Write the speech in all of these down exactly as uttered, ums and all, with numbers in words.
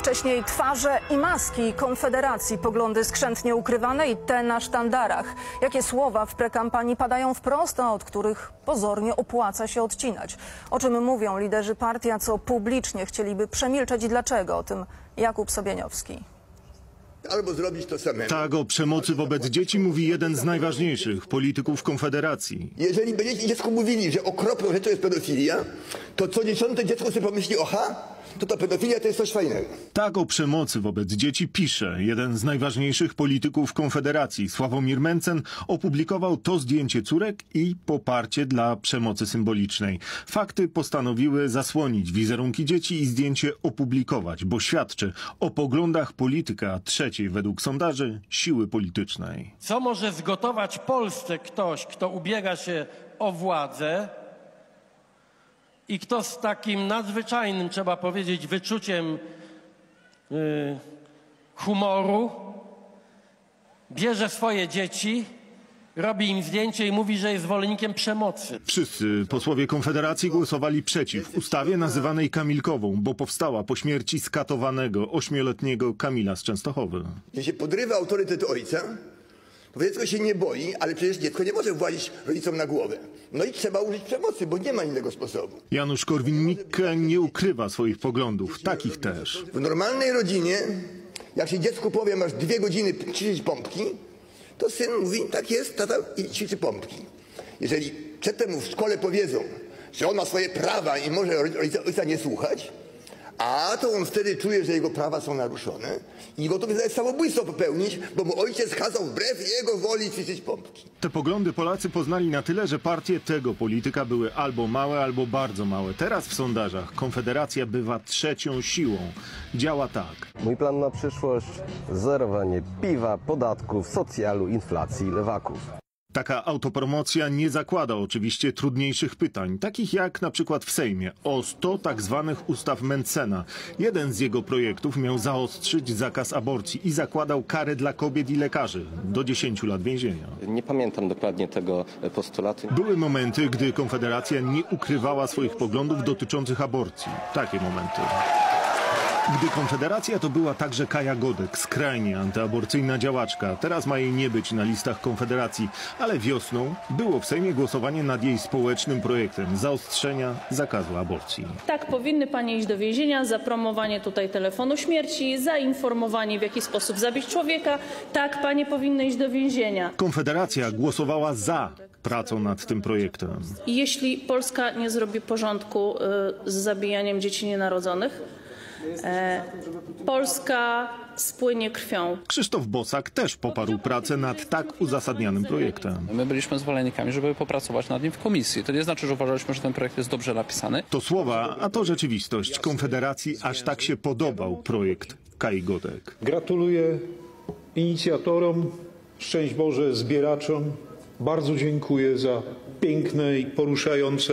Wcześniej twarze i maski Konfederacji, poglądy skrzętnie ukrywane i te na sztandarach. Jakie słowa w prekampanii padają wprost, a od których pozornie opłaca się odcinać? O czym mówią liderzy partii, a co publicznie chcieliby przemilczeć i dlaczego? O tym Jakub Sobieniowski. Albo zrobić to samemu. Tak o przemocy wobec dzieci mówi jeden z najważniejszych polityków Konfederacji. Jeżeli będziecie dziecku mówili, że okropną rzeczą jest pedofilia, to co dziesiąte dziecko sobie pomyśli, oha, to ta pedofilia to jest coś fajnego. Tak o przemocy wobec dzieci pisze jeden z najważniejszych polityków Konfederacji. Sławomir Mencen opublikował to zdjęcie córek i poparcie dla przemocy symbolicznej. Fakty postanowiły zasłonić wizerunki dzieci i zdjęcie opublikować, bo świadczy o poglądach polityka trzeciej według sondaży siły politycznej. Co może zgotować Polsce ktoś, kto ubiega się o władzę i kto z takim nadzwyczajnym, trzeba powiedzieć, wyczuciem yy, humoru bierze swoje dzieci, robi im zdjęcie i mówi, że jest zwolennikiem przemocy. Wszyscy posłowie Konfederacji głosowali przeciw ustawie nazywanej Kamilkową, bo powstała po śmierci skatowanego ośmioletniego Kamila z Częstochowy. Jeśli się podrywa autorytet ojca, to dziecko się nie boi, ale przecież dziecko nie może włazić rodzicom na głowę. No i trzeba użyć przemocy, bo nie ma innego sposobu. Janusz Korwin-Mikke nie ukrywa swoich poglądów, takich też. W normalnej rodzinie, jak się dziecku powie, masz dwie godziny ćwiczyć pompki, to syn mówi, tak jest, tata i ćwiczy pompki. Jeżeli przedtem mu w szkole powiedzą, że on ma swoje prawa i może ojca, ojca nie słuchać, a to on wtedy czuje, że jego prawa są naruszone i gotów jest samobójstwo popełnić, bo mu ojciec kazał wbrew jego woli ćwiczyć pompki. Te poglądy Polacy poznali na tyle, że partie tego polityka były albo małe, albo bardzo małe. Teraz w sondażach Konfederacja bywa trzecią siłą. Działa tak. Mój plan na przyszłość: zerowanie piwa, podatków, socjalu, inflacji, lewaków. Taka autopromocja nie zakłada oczywiście trudniejszych pytań, takich jak na przykład w Sejmie o sto tak zwanych ustaw Mencena. Jeden z jego projektów miał zaostrzyć zakaz aborcji i zakładał karę dla kobiet i lekarzy do dziesięciu lat więzienia. Nie pamiętam dokładnie tego postulatu. Były momenty, gdy Konfederacja nie ukrywała swoich poglądów dotyczących aborcji. Takie momenty. Gdy Konfederacja to była także Kaja Godek, skrajnie antyaborcyjna działaczka. Teraz ma jej nie być na listach Konfederacji, ale wiosną było w Sejmie głosowanie nad jej społecznym projektem zaostrzenia zakazu aborcji. Tak, powinny panie iść do więzienia za promowanie tutaj telefonu śmierci, za informowanie, w jaki sposób zabić człowieka. Tak, panie powinny iść do więzienia. Konfederacja głosowała za pracą nad tym projektem. Jeśli Polska nie zrobi porządku y, z zabijaniem dzieci nienarodzonych, E, Polska spłynie krwią. Krzysztof Bosak też poparł pracę nad tak uzasadnianym projektem. My byliśmy zwolennikami, żeby popracować nad nim w komisji. To nie znaczy, że uważaliśmy, że ten projekt jest dobrze napisany. To słowa, a to rzeczywistość. Konfederacji aż tak się podobał projekt Kai Godek. Gratuluję inicjatorom, szczęść Boże zbieraczom. Bardzo dziękuję za piękne i poruszające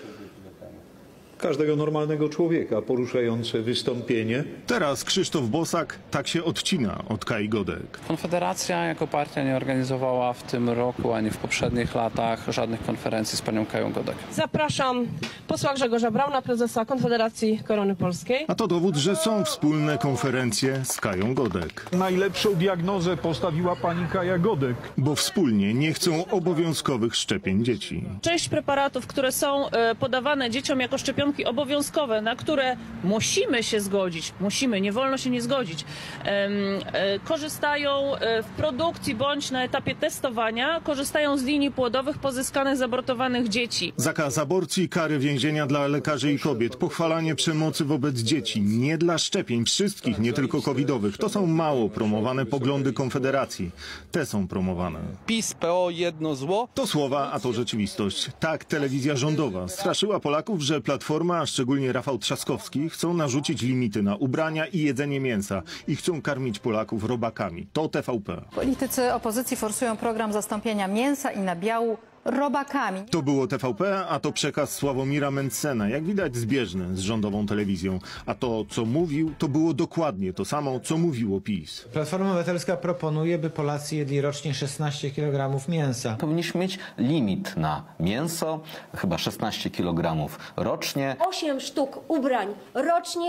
każdego normalnego człowieka poruszające wystąpienie. Teraz Krzysztof Bosak tak się odcina od Kai Godek. Konfederacja jako partia nie organizowała w tym roku ani w poprzednich latach żadnych konferencji z panią Kają Godek. Zapraszam posła Grzegorza Brauna, prezesa Konfederacji Korony Polskiej. A to dowód, że są wspólne konferencje z Kają Godek. Najlepszą diagnozę postawiła pani Kaja Godek. Bo wspólnie nie chcą obowiązkowych szczepień dzieci. Część preparatów, które są e, podawane dzieciom jako szczepionki obowiązkowe, na które musimy się zgodzić, musimy, nie wolno się nie zgodzić, e, e, korzystają e, w produkcji bądź na etapie testowania, korzystają z linii płodowych pozyskanych z abortowanych dzieci. Zakaz aborcji, kary więzienia dla lekarzy i kobiet, pochwalanie przemocy wobec dzieci, nie dla szczepień, wszystkich, nie tylko covidowych. To są mało promowane poglądy Konfederacji. Te są promowane. PiS, P O, jedno zło. To słowa, a to rzeczywistość. Tak telewizja rządowa straszyła Polaków, że Platforma, a szczególnie Rafał Trzaskowski, chcą narzucić limity na ubrania i jedzenie mięsa i chcą karmić Polaków robakami. To T V P. Politycy opozycji forsują program zastąpienia mięsa i nabiału robakami. To było T V P, a to przekaz Sławomira Mencena, jak widać zbieżny z rządową telewizją. A to, co mówił, to było dokładnie to samo, co mówiło PiS. Platforma Obywatelska proponuje, by Polacy jedli rocznie szesnaście kilogramów mięsa. Powinniśmy mieć limit na mięso, chyba szesnaście kilogramów rocznie. osiem sztuk ubrań rocznie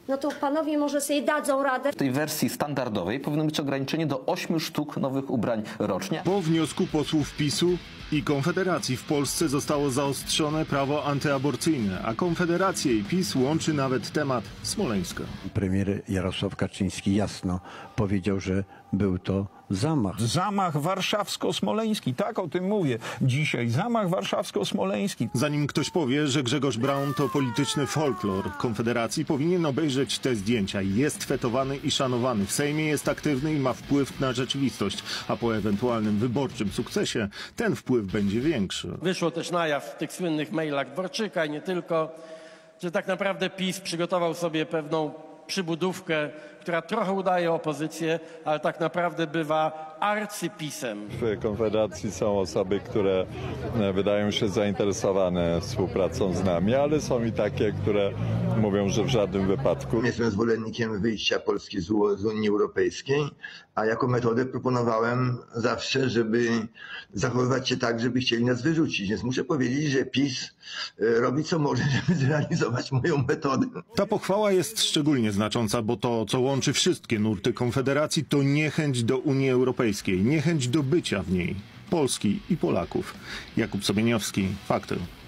no to panowie może sobie dadzą radę. W tej wersji standardowej powinno być ograniczenie do ośmiu sztuk nowych ubrań rocznie. Po wniosku posłów PiSu i Konfederacji w Polsce zostało zaostrzone prawo antyaborcyjne, a Konfederację i PiS łączy nawet temat Smoleńska. Premier Jarosław Kaczyński jasno powiedział, że był to zamach. Zamach warszawsko-smoleński, tak o tym mówię dzisiaj. Zamach warszawsko-smoleński. Zanim ktoś powie, że Grzegorz Braun to polityczny folklor Konfederacji, powinien obejrzeć te zdjęcia. Jest fetowany i szanowany. W Sejmie jest aktywny i ma wpływ na rzeczywistość. A po ewentualnym wyborczym sukcesie ten wpływ będzie większy. Wyszło też na jaw w tych słynnych mailach Dworczyka i nie tylko, że tak naprawdę PiS przygotował sobie pewną przybudówkę, która trochę udaje opozycję, ale tak naprawdę bywa arcypisem. W Konfederacji są osoby, które wydają się zainteresowane współpracą z nami, ale są i takie, które mówią, że w żadnym wypadku. Jestem zwolennikiem wyjścia Polski z Unii Europejskiej, a jako metodę proponowałem zawsze, żeby zachowywać się tak, żeby chcieli nas wyrzucić. Więc muszę powiedzieć, że PiS robi co może, żeby zrealizować moją metodę. Ta pochwała jest szczególnie znacząca, bo to, co łączy wszystkie nurty Konfederacji, to niechęć do Unii Europejskiej, niechęć do bycia w niej, Polski i Polaków. Jakub Sobieniowski, Fakty.